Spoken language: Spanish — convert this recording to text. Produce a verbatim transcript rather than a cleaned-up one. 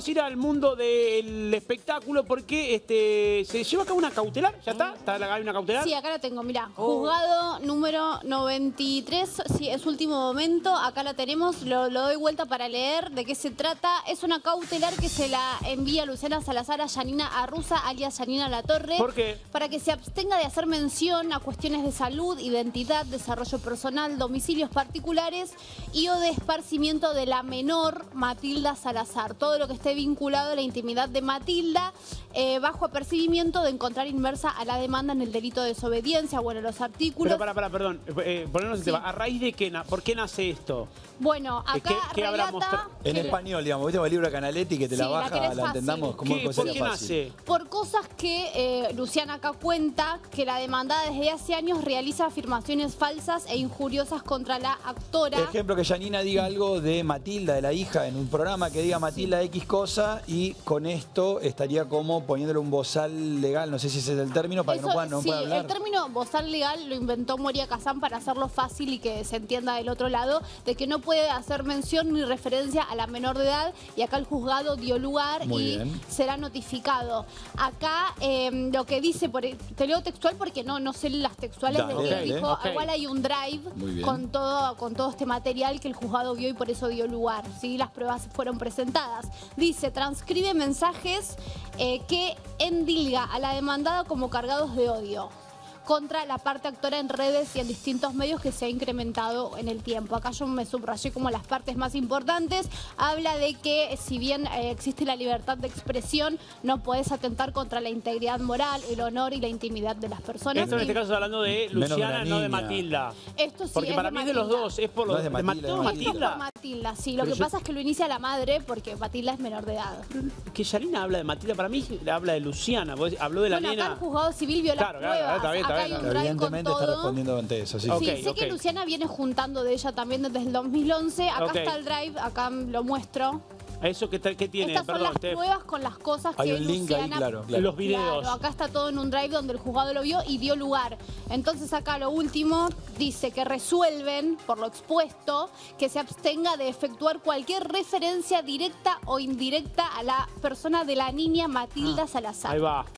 vamos a ir al mundo del espectáculo porque este, se lleva a cabo una cautelar. ¿Ya está? ¿Está la, hay una cautelar? Sí, acá la tengo, mirá. Oh. Juzgado número noventa y tres, sí, es último momento. Acá la tenemos, lo, lo doy vuelta para leer de qué se trata. Es una cautelar que se la envía Luciana Salazar a Yanina Arruza, alias Yanina Latorre. ¿Por qué? Para que se abstenga de hacer mención a cuestiones de salud, identidad, desarrollo personal, domicilios particulares y o de esparcimiento de la menor Matilda Salazar. Todo lo que esté vinculado a la intimidad de Matilda, eh, bajo apercibimiento de encontrar inmersa a la demanda en el delito de desobediencia. Bueno, los artículos... Pero para, para, perdón, eh, ponernos el Sí. tema. ¿A raíz de qué? ¿Por qué nace esto? Bueno, acá ¿Qué- qué habrá relata... mostrado? En que- español, digamos, ¿viste el libro de Canaletti que te la Sí, la baja, querés la, fácil. entendamos? ¿Cómo ¿Qué, puede ¿Por ser qué fácil? nace? Por cosas que eh, Luciana acá cuenta que la demandada desde hace años realiza afirmaciones falsas e injuriosas contra la actora. Ejemplo, que Yanina diga algo de Matilda, de la hija, en un programa que diga Matilda X cosa y con esto estaría como poniéndole un bozal legal, no sé si ese es el término, para que no Eso, pueda, no sí, pueda hablar. el término bozal legal lo inventó Moria Kazán para hacerlo fácil y que se entienda del otro lado, de que no puede hacer mención ni referencia a la menor de edad, y acá el juzgado dio lugar Muy y bien. será notificado. Acá eh, lo que dice, por, te leo textual porque no, no sé las textuales Dale, de que dale. dijo, Ok. igual hay un drive Muy bien. con todo, con todo este material que el juzgado vio y por eso dio lugar, ¿sí? Las pruebas fueron presentadas. Dice, transcribe mensajes eh, que endilga a la demandada como cargados de odio contra la parte actora en redes y en distintos medios que se ha incrementado en el tiempo. Acá yo me subrayé como las partes más importantes. Habla de que si bien eh, existe la libertad de expresión, no podés atentar contra la integridad moral, el honor y la hablando de las personas. Esto en este caso está hablando de Menos de Luciana, la no de niña. Matilda. Esto sí Porque es para de mí es de los Matilda. dos. Es por No lo es de de Matilda, Matilda. es de Esto es por Matilda. Matilda, sí. Lo Pero que yo- pasa es que lo inicia la madre porque Matilda es menor de edad. Que Yanina habla de Matilda, para mí habla de Luciana. Vos habló de la Bueno, acá nena. el juzgado civil vio Claro, las claro, pruebas. está bien, está acá bien, hay un está drive con Evidentemente está todo. respondiendo ante eso, sí. Ok. Sí, sé que ok. Luciana viene juntando de ella también desde el dos mil once. Acá Ok. está el drive, acá lo muestro. Eso que, que tiene, Estas son perdón, las Steph. pruebas con las cosas Hay que un link ahí, Luciana... claro, claro. Los videos. Claro, acá está todo en un drive donde el juzgado lo vio y dio lugar. Entonces acá lo último dice que resuelven, por lo expuesto, que se abstenga de efectuar cualquier referencia directa o indirecta a la persona de la niña Matilda Salazar. Ahí va.